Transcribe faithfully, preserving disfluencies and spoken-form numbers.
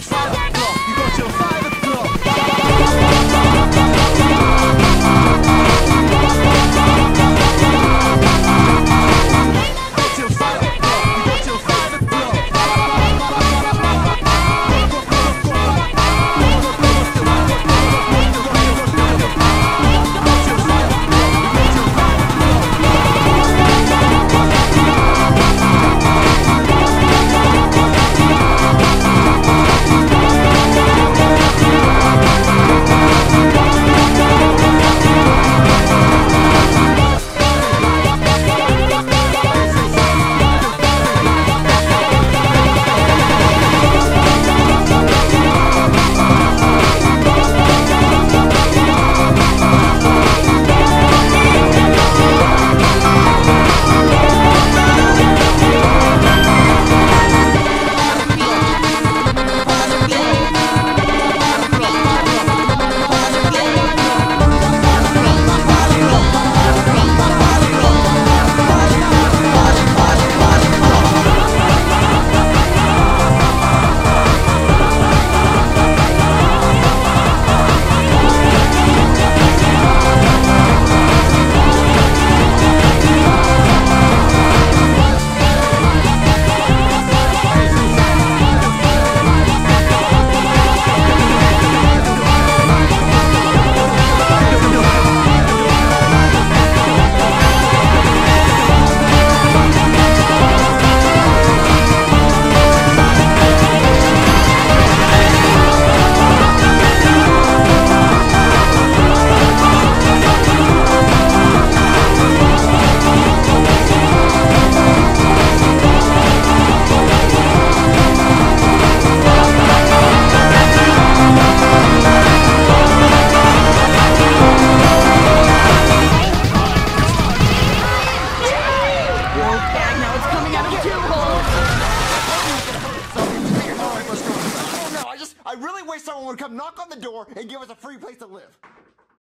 till five o'clock. You got till five o'clock. Till five o'clock. You got till five o'clock. I really wish someone would come knock on the door and give us a free place to live.